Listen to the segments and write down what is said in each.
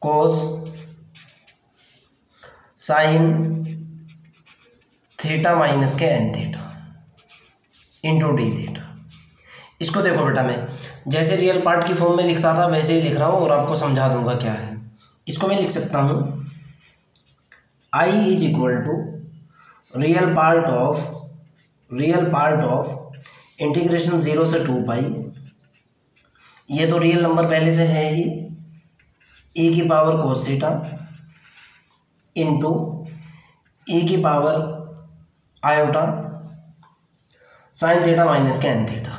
कोस sine theta minus के n theta into d theta. इसको देखो बेटा, मैं जैसे रियल पार्ट की फॉर्म में लिखता था वैसे ही लिख रहा हूँ और आपको समझा दूंगा क्या है। इसको मैं लिख सकता हूँ I is equal to real part of integration 0 से 2 पाई, ये तो रियल नंबर पहले से है ही, e की power cos theta into e की power iota sine theta minus के n theta,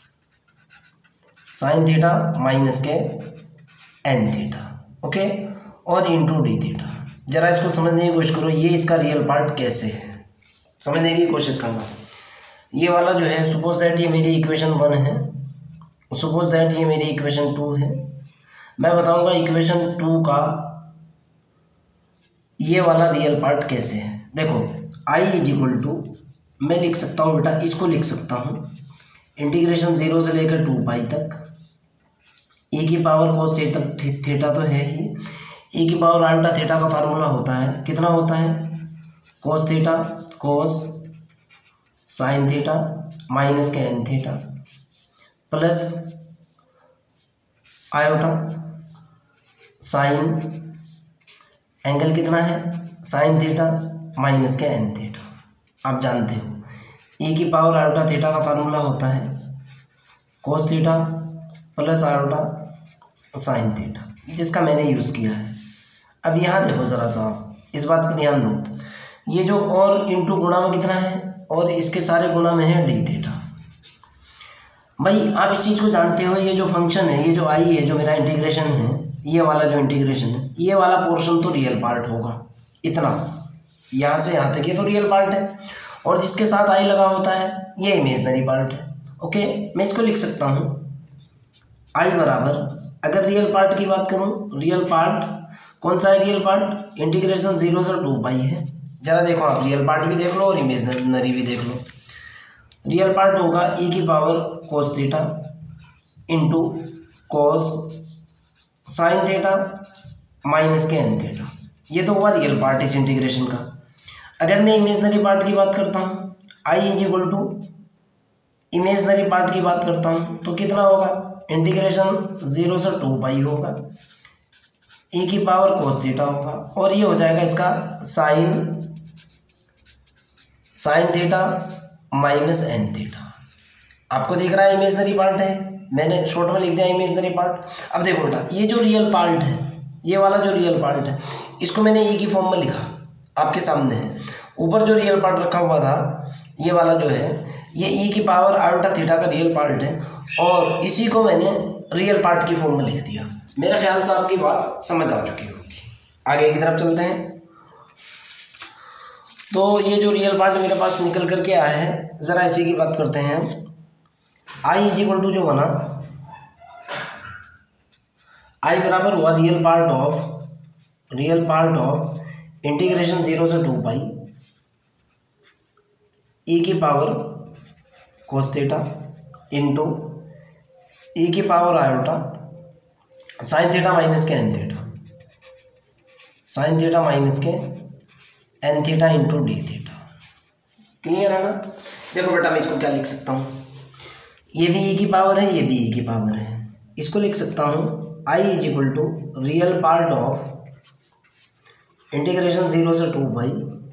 sine theta minus के एन थीटा, ओके, और इंटू डी थीटा। जरा इसको समझने की कोशिश करो, ये इसका रियल पार्ट कैसे है, समझने की कोशिश करना। ये वाला जो है, सपोज दैट ये मेरी इक्वेशन 1 है, सपोज दैट ये मेरी इक्वेशन 2 है। मैं बताऊंगा इक्वेशन 2 का ये वाला रियल पार्ट कैसे है। देखो I इज इक्वल टू, मैं लिख सकता हूँ बेटा, इसको लिख सकता हूँ इंटीग्रेशन 0 से लेकर 2 पाई तक, e की पावर कोस थीटा तो है ही, e की पावर आयोटा थीटा का फार्मूला होता है, कितना होता है, cos theta cos sine theta minus के n theta plus iota sine, angle कितना है, साइन थीटा माइनस के एन थीटा। आप जानते हो e की पावर आयोटा थीटा का फार्मूला होता है cos theta plus iota sine theta, जिसका मैंने यूज़ किया है। अब यहाँ देखो ज़रा सा, इस बात पर ध्यान दो, ये जो और इंटू गुणा में कितना है, और इसके सारे गुणा में है डी थीटा। भाई आप इस चीज़ को जानते हो, ये जो फंक्शन है, ये जो आई है, जो मेरा इंटीग्रेशन है, ये वाला जो इंटीग्रेशन है, ये वाला पोर्शन तो रियल पार्ट होगा, इतना यहाँ से यहाँ तक ये तो रियल पार्ट है, और जिसके साथ आई लगा होता है ये इमेजनरी पार्ट है। ओके, मैं इसको लिख सकता हूँ आई बराबर, अगर रियल पार्ट की बात करूँ, रियल पार्ट कौन सा है, रियल पार्ट इंटीग्रेशन 0 से 2 पाई है। जरा देखो आप, रियल पार्ट भी देख लो और इमेजनरी भी देख लो। रियल पार्ट होगा e की power cos theta into cos sine theta minus के एन थीटा, ये तो हुआ रियल पार्ट इस इंटीग्रेशन का। अगर मैं इमेजनरी पार्ट की बात करता हूँ, I is equal to imaginary part की बात करता हूँ, तो कितना होगा, इंटीग्रेशन 0 से 2 पाई होगा, e की पावर कोस थीटा होगा, और ये हो जाएगा इसका sine theta minus n theta. आपको दिख रहा है इमेजनरी पार्ट है, मैंने शॉर्ट में लिख दिया इमेजनरी पार्ट। अब देखो बेटा, ये जो रियल पार्ट है, ये वाला जो रियल पार्ट है, इसको मैंने e की फॉर्म में लिखा, आपके सामने है। ऊपर जो रियल पार्ट रखा हुआ था, ये वाला जो है, ये e की पावर आयोटा थीटा का रियल पार्ट है, और इसी को मैंने रियल पार्ट की फॉर्म में लिख दिया। मेरे ख्याल से आपकी बात समझ आ चुकी होगी। आगे की तरफ चलते हैं। तो ये जो रियल पार्ट मेरे पास निकल करके आया है, ज़रा इसी की बात करते हैं। आई इज इक्वल टू जो बना, आई बराबर हुआ रियल पार्ट ऑफ इंटीग्रेशन 0 से 2 पाई e की power cos theta into e की power iota sine theta minus के n theta, sine theta minus के n theta into d theta. Clear है ना। देखो बेटा, मैं इसको क्या लिख सकता हूँ, ये भी e की पावर है, ये भी e की पावर है। इसको लिख सकता हूँ I is equal to real part of integration 0 से 2 पाई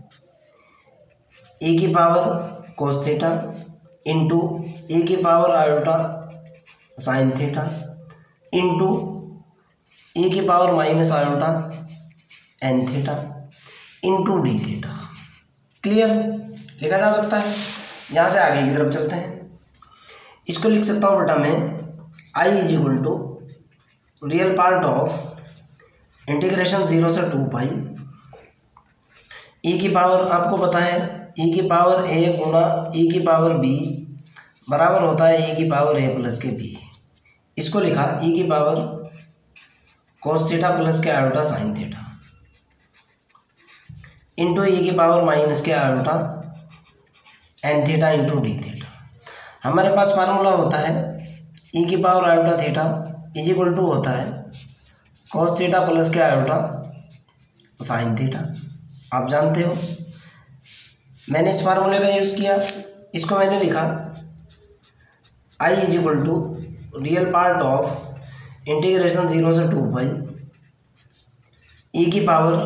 e की power cos theta into e की power iota sine theta into e की power minus iota n theta into d theta. Clear, लिखा जा सकता है। यहाँ से आगे की तरफ चलते हैं। इसको लिख सकता हूँ बेटा मैं, I is equal to real part of integration 0 से 2 पाई e की पावर, आपको पता है e की पावर a गुना e की पावर b बराबर होता है e की पावर a प्लस के b। इसको लिखा e की पावर कोस थीटा प्लस के iota sine theta into e की पावर माइनस के iota n theta into d theta. हमारे पास फार्मूला होता है e की power iota theta is equal to होता है कॉस थीटा प्लस क्या आयोटा साइन थीटा। आप जानते हो मैंने इस फार्मूले का यूज़ किया, इसको मैंने लिखा I is equal to real part of integration 0 से 2 पाई e की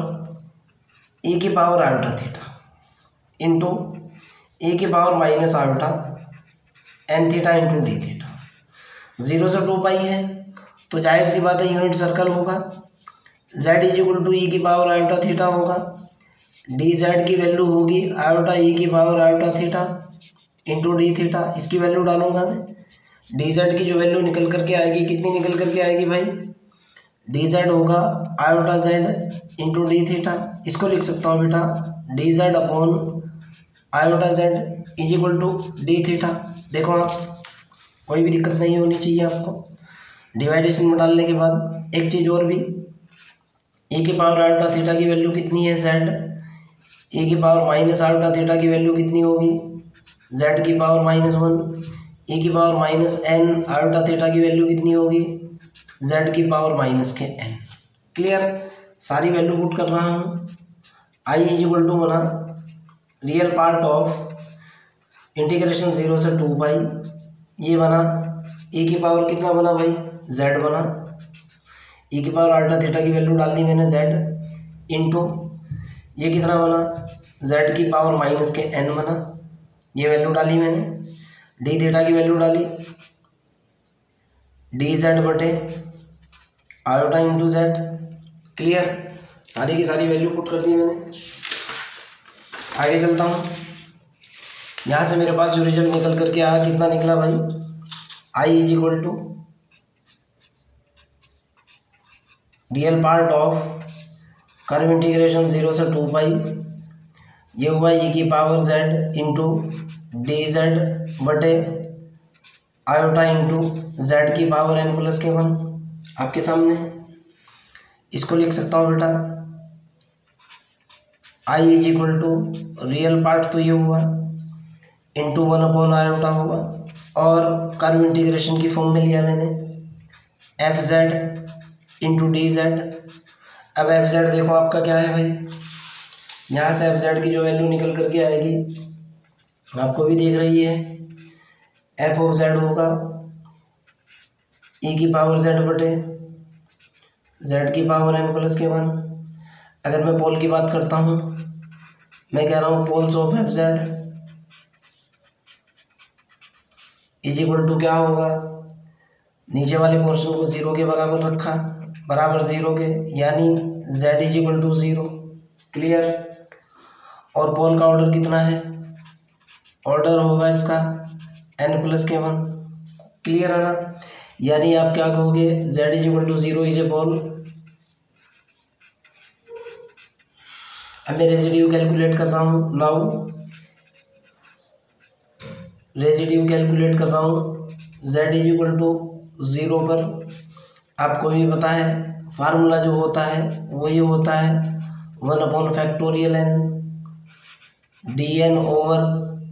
power iota theta into e की power minus iota n theta into d theta. 0 से 2 पाई है तो जाहिर सी बात है यूनिट सर्कल होगा, z is equal to e की पावर आयोटा थीटा होगा, डी जेड की वैल्यू होगी आयोटा ई की power iota theta into d theta. इसकी वैल्यू डालूंगा मैं, डी जेड की जो वैल्यू निकल करके आएगी, कितनी निकल करके आएगी भाई, डी जेड होगा iota z into d theta. इसको लिख सकता हूँ बेटा d z upon iota z is equal to d theta. देखो आप कोई भी दिक्कत नहीं होनी चाहिए आपको। डिवाइडेशन में डालने के बाद एक चीज़ और भी, e की पावर आयोटा थीटा की वैल्यू कितनी है z, e की पावर माइनस आयोटा थीटा की वैल्यू कितनी होगी z की पावर -1, e की power minus n iota theta की वैल्यू कितनी होगी z की पावर माइनस के n। क्लियर, सारी वैल्यू पुट कर रहा हूँ। I इज इक्वल टू बना रियल पार्ट ऑफ इंटीग्रेशन 0 से 2 पाई, ये बना e की पावर कितना बना भाई z बना, e की पावर आयोटा थीटा की वैल्यू डाल दी मैंने z इंटू ये कितना बना z की पावर माइनस के n बना, ये वैल्यू डाली मैंने, डी थीटा की वैल्यू डाली डी जेड बटे आयोटा इंटू जेड। क्लियर, सारी की सारी वैल्यू पुट कर दी मैंने। आगे चलता हूँ, यहाँ से मेरे पास जो रिजल्ट निकल करके आया कितना निकला भाई, I is equal to real part of curve integration 0 से 2 पाई, ये हुआ e की power z into d z बटे आयोटा इंटू जेड की पावर n प्लस के 1 आपके सामने। इसको लिख सकता हूँ बेटा i is equal to real part तो ये हुआ इंटू 1 अपॉन आयोटा हुआ, और कर्व इंटीग्रेशन की फॉर्म में लिया मैंने f z into d z. अब एफ जेड देखो आपका क्या है भाई, यहाँ से एफ जेड की जो वैल्यू निकल करके आएगी आपको भी दिख रही है, एफ ऑफ जेड होगा ई की पावर जेड बटे जेड की पावर n प्लस के 1। अगर मैं पोल की बात करता हूँ, मैं कह रहा हूँ poles of f z is equal to क्या होगा, नीचे वाले पोर्शन को 0 के बराबर रखा, बराबर 0 के, यानी z is equal to 0। Clear, और पोल का ऑर्डर कितना है, ऑर्डर होगा इसका n प्लस के 1। क्लियर है ना, यानी आप क्या कहोगे z is equal to 0 is a pole. अब मैं रेजिड्यू कैलकुलेट कर रहा हूँ, नाउ रेजिड्यू कैलकुलेट कर रहा हूँ z इज इक्वल टू 0 पर। आपको भी पता है फार्मूला जो होता है वो ये होता है 1 upon factorial n d n over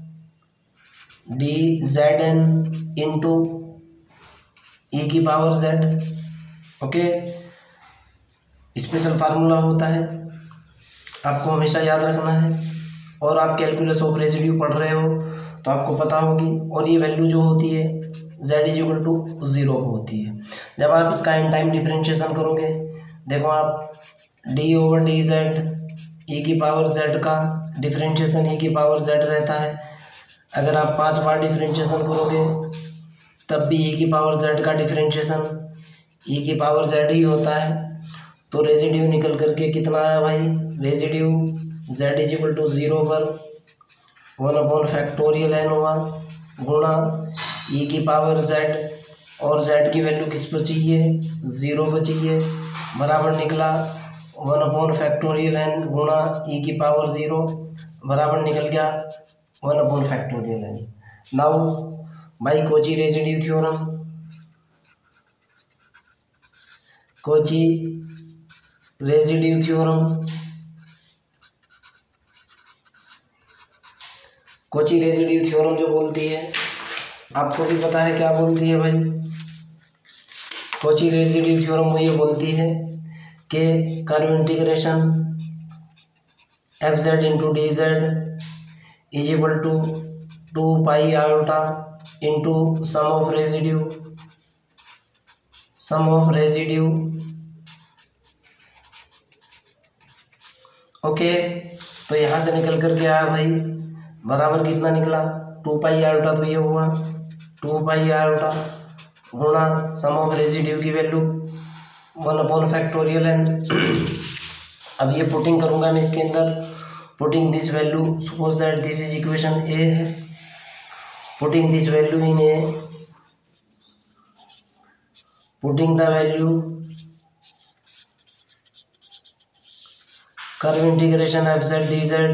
d z n into e की power z. Okay, special formula होता है, आपको हमेशा याद रखना है। और आप कैलकुलस ऑफ रेजिड्यू पढ़ रहे हो तो आपको पता होगी। और ये वैल्यू जो होती है z इज इक्वल टू 0 को होती है। जब आप इसका इन टाइम डिफरेंशिएशन करोगे, देखो आप d over d z e की पावर z का डिफरेंशिएशन ई की पावर z रहता है। अगर आप 5 बार डिफरेंशिएशन करोगे तब भी ई की पावर z का डिफरेंशिएशन ई की पावर z ही होता है। तो रेजिड्यू निकल करके कितना आया भाई, residue z is equal to 0 पर 1 अपॉन फैक्टोरियल n हुआ गुणा ई की पावर z, और z की वैल्यू किस पर चाहिए, 0 पर चाहिए, बराबर निकला 1 अपॉन फैक्टोरियल n गुणा ई की पावर 0 बराबर निकल गया 1 upon factorial n। Now by Cauchy residue theorem, Cauchy residue theorem, Cauchy residue theorem जो बोलती है, आपको भी पता है क्या बोलती है भाई, कॉची रेसिड्यू थ्योरम ये बोलती है कि curve integration f z into d z is equal to 2 pi iota into sum of residue okay. तो यहाँ से निकल कर के आया भाई बराबर कितना निकला 2 पाई आयोटा, तो ये हुआ 2 पाई आयोटा गुणा सम ऑफ रेसिड्यू की वैल्यू 1/फैक्टोरियल n। अब ये पुटिंग करूँगा मैं इसके अंदर, putting this value, suppose that this is equation a है, putting this value in a, putting the value curve integration f z d z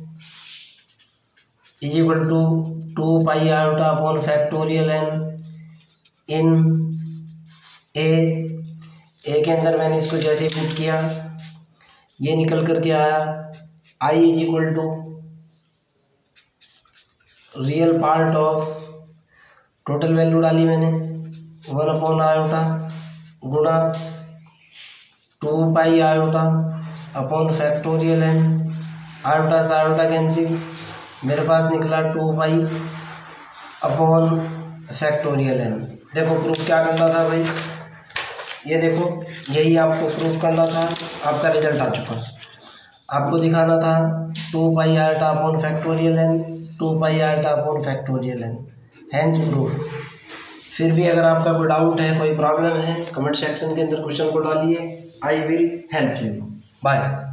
is equal to 2 pi iota upon factorial n in a के अंदर मैंने इसको जैसे put किया ये निकल करके आया I is equal to real part of, total value डाली मैंने 1 आयोटा गुणा 2 pi iota upon factorial n, iota से आयोटा कैंसिल, मेरे पास निकला 2 पाई अपॉन फैक्टोरियल n। देखो प्रूफ क्या करना था भाई, ये देखो यही आपको प्रूफ करना था, आपका रिजल्ट आ चुका। आपको दिखाना था 2 pi iota upon factorial n, 2 pi iota upon factorial n, hence proof. फिर भी अगर आपका कोई डाउट है, कोई प्रॉब्लम है, कमेंट सेक्शन के अंदर क्वेश्चन को डालिए, I will help you. Bye.